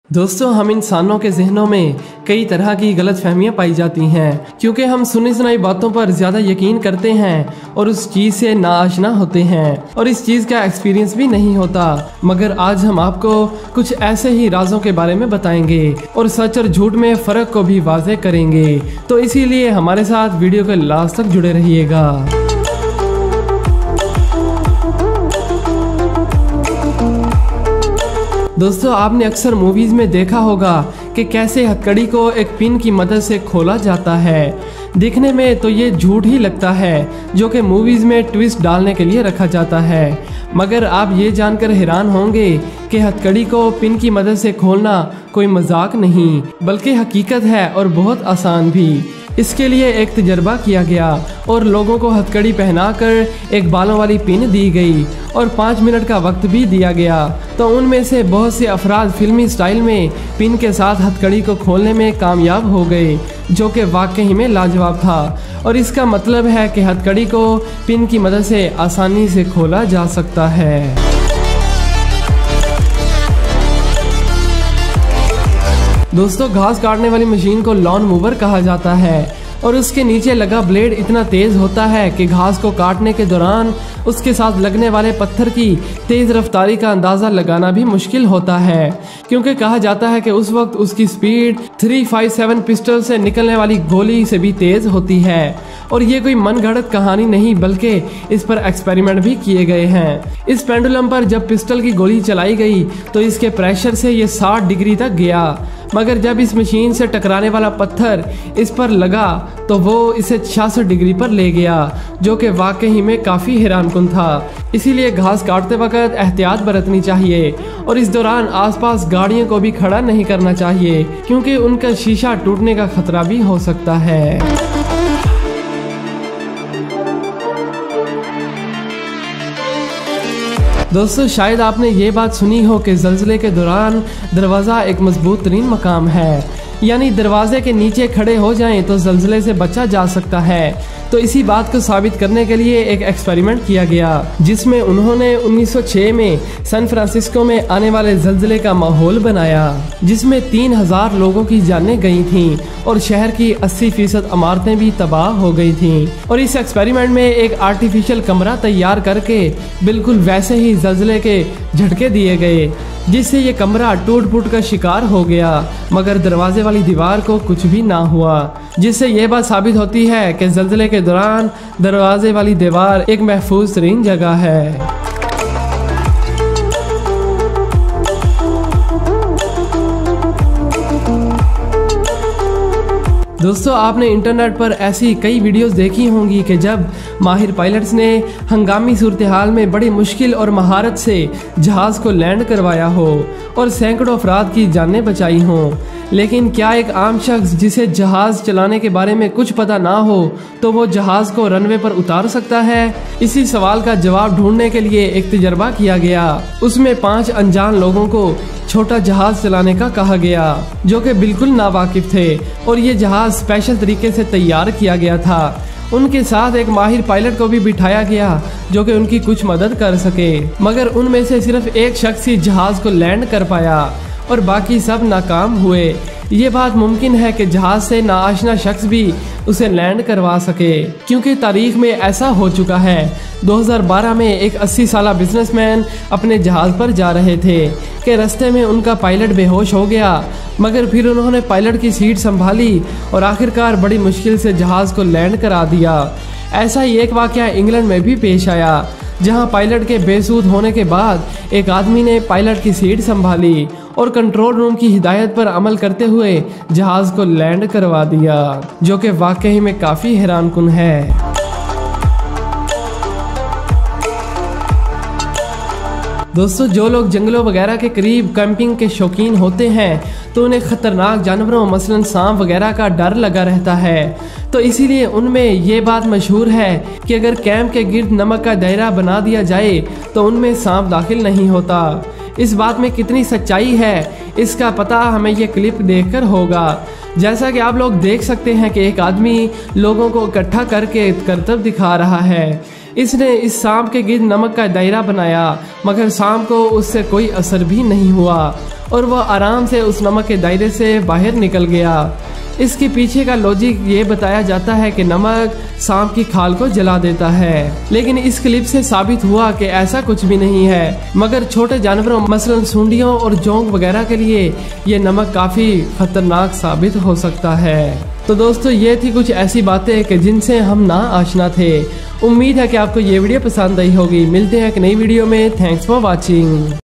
दोस्तों, हम इंसानों के जहनों में कई तरह की गलत फहमियाँ पाई जाती हैं क्योंकि हम सुनी सुनाई बातों पर ज़्यादा यकीन करते हैं और उस चीज़ से नाआशना होते हैं और इस चीज़ का एक्सपीरियंस भी नहीं होता। मगर आज हम आपको कुछ ऐसे ही राजों के बारे में बताएंगे और सच और झूठ में फ़र्क को भी वाज़ेह करेंगे। तो इसीलिए हमारे साथ वीडियो के लास्ट तक जुड़े रहिएगा। दोस्तों, आपने अक्सर मूवीज में देखा होगा कि कैसे हथकड़ी को एक पिन की मदद से खोला जाता है। दिखने में तो ये झूठ ही लगता है जो कि मूवीज में ट्विस्ट डालने के लिए रखा जाता है, मगर आप ये जानकर हैरान होंगे कि हथकड़ी को पिन की मदद से खोलना कोई मजाक नहीं बल्कि हकीकत है और बहुत आसान भी। इसके लिए एक तजर्बा किया गया और लोगों को हथकड़ी पहनाकर एक बालों वाली पिन दी गई और 5 मिनट का वक्त भी दिया गया। तो उनमें से बहुत से अफराद फिल्मी स्टाइल में पिन के साथ हथकड़ी को खोलने में कामयाब हो गए, जो कि वाकई में लाजवाब था। और इसका मतलब है कि हथकड़ी को पिन की मदद से आसानी से खोला जा सकता है। दोस्तों, घास काटने वाली मशीन को लॉन मूवर कहा जाता है और उसके नीचे लगा ब्लेड इतना तेज होता है कि घास को काटने के दौरान उसके साथ लगने वाले पत्थर की तेज रफ्तारी का अंदाजा लगाना भी मुश्किल होता है, क्योंकि कहा जाता है कि उस वक्त उसकी स्पीड 357 पिस्टल से निकलने वाली गोली से भी तेज होती है। और ये कोई मनगढ़ंत कहानी नहीं बल्कि इस पर एक्सपेरिमेंट भी किए गए हैं। इस पेंडुलम पर जब पिस्टल की गोली चलाई गई तो इसके प्रेशर से ये 60 डिग्री तक गया, मगर जब इस मशीन से टकराने वाला पत्थर इस पर लगा तो वो इसे 66 डिग्री पर ले गया, जो कि वाकई में काफ़ी हैरानकुन था। इसीलिए घास काटते वक्त एहतियात बरतनी चाहिए और इस दौरान आसपास गाड़ियों को भी खड़ा नहीं करना चाहिए, क्योंकि उनका शीशा टूटने का खतरा भी हो सकता है। दोस्तों, शायद आपने ये बात सुनी हो कि ज़ल्ज़ले के दौरान दरवाज़ा एक मजबूत तरीन मकाम है, यानी दरवाजे के नीचे खड़े हो जाएं तो ज़ल्ज़ले से बचा जा सकता है। तो इसी बात को साबित करने के लिए एक एक्सपेरिमेंट किया गया जिसमें उन्होंने 1906 में सैन फ्रांसिस्को में आने वाले ज़ल्ज़ले का माहौल बनाया, जिसमें 3000 लोगों की जानें गई थीं और शहर की 80% इमारतें भी तबाह हो गई थीं। और इस एक्सपेरिमेंट में एक आर्टिफिशियल कमरा तैयार करके बिल्कुल वैसे ही ज़ल्ज़ले के झटके दिए गए, जिससे ये कमरा टूट फूट का शिकार हो गया, मगर दरवाजे वाली दीवार को कुछ भी ना हुआ, जिससे ये बात साबित होती है कि ज़ल्ज़ले के दौरान दरवाजे वाली दीवार एक महफूज तरीन जगह है। दोस्तों, आपने इंटरनेट पर ऐसी कई वीडियोस देखी होंगी कि जब माहिर पायलट्स ने हंगामी सूरत हाल में बड़ी मुश्किल और महारत से जहाज़ को लैंड करवाया हो और सैकड़ों अफराद की जानें बचाई हों। लेकिन क्या एक आम शख्स जिसे जहाज़ चलाने के बारे में कुछ पता ना हो तो वो जहाज़ को रनवे पर उतार सकता है? इसी सवाल का जवाब ढूंढने के लिए एक तजर्बा किया गया। उसमें 5 अनजान लोगों को छोटा जहाज चलाने का कहा गया, जो कि बिल्कुल नावाकिफ थे, और ये जहाज स्पेशल तरीके से तैयार किया गया था। उनके साथ एक माहिर पायलट को भी बिठाया गया जो कि उनकी कुछ मदद कर सके, मगर उनमें से सिर्फ एक शख्स ही जहाज को लैंड कर पाया और बाकी सब नाकाम हुए। ये बात मुमकिन है कि जहाज से नाआशना शख्स भी उसे लैंड करवा सके, क्योंकि तारीख में ऐसा हो चुका है। 2012 में एक 80 साला बिजनेसमैन अपने जहाज पर जा रहे थे कि रास्ते में उनका पायलट बेहोश हो गया, मगर फिर उन्होंने पायलट की सीट संभाली और आखिरकार बड़ी मुश्किल से जहाज को लैंड करा दिया। ऐसा ही एक वाकया इंग्लैंड में भी पेश आया, जहां पायलट के बेसुध होने के बाद एक आदमी ने पायलट की सीट संभाली और कंट्रोल रूम की हिदायत पर अमल करते हुए जहाज को लैंड करवा दिया, जो कि वाकई में काफ़ी हैरानकुन है। दोस्तों, जो लोग जंगलों वगैरह के करीब कैंपिंग के शौकीन होते हैं तो उन्हें ख़तरनाक जानवरों मसलन सांप वगैरह का डर लगा रहता है। तो इसीलिए उनमें ये बात मशहूर है कि अगर कैंप के गिर्द नमक का दायरा बना दिया जाए तो उनमें सांप दाखिल नहीं होता। इस बात में कितनी सच्चाई है इसका पता हमें ये क्लिप देखकर होगा। जैसा कि आप लोग देख सकते हैं कि एक आदमी लोगों को इकट्ठा करके करतब दिखा रहा है। इसने इस सांप के गिर्द नमक का दायरा बनाया, मगर सांप को उससे कोई असर भी नहीं हुआ और वह आराम से उस नमक के दायरे से बाहर निकल गया। इसके पीछे का लॉजिक ये बताया जाता है कि नमक सांप की खाल को जला देता है, लेकिन इस क्लिप से साबित हुआ कि ऐसा कुछ भी नहीं है, मगर छोटे जानवरों मसलन सूंडियों और जोंक वगैरह के लिए ये नमक काफी खतरनाक साबित हो सकता है। तो दोस्तों ये थी कुछ ऐसी बातें कि जिनसे हम ना आशना थे। उम्मीद है कि आपको ये वीडियो पसंद आई होगी। मिलते हैं एक नई वीडियो में। Thanks for watching.